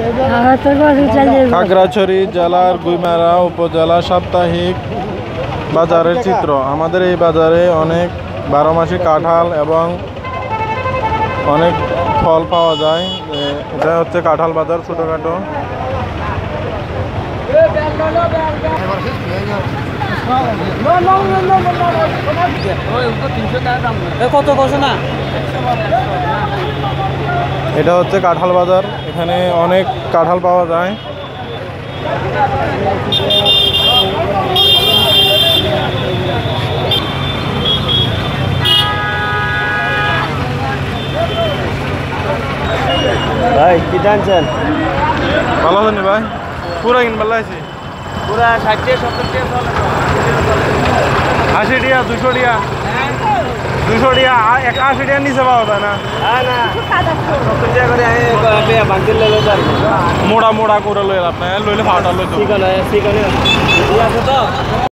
খাগড়াছড়ি জেলার গুইমারা উপজেলা সাপ্তাহিক বাজারের চিত্র। আমাদের এই বাজারে অনেক 12 মাসি কাঁঠাল এবং অনেক ফল পাওয়া যায়। এটা হচ্ছে কাঁঠাল বাজার ছোটখাটো। কত বসে না, এটা হচ্ছে কাঁঠাল বাজার। এখানে অনেক কাঁঠাল পাওয়া যায়। ভাই কি টানছেন? ভালো আছেন ভাই? পুরা কিন ভালো আছে, পুরা 60 70 80 টাকা 200 টাকা 200 টাকা 81 টাকার নিচে পাওয়া যায় না। মোড়া মোড়া করে লইলে আপনার লইলে ভাড়াটা লইতে ঠিক আছে তো।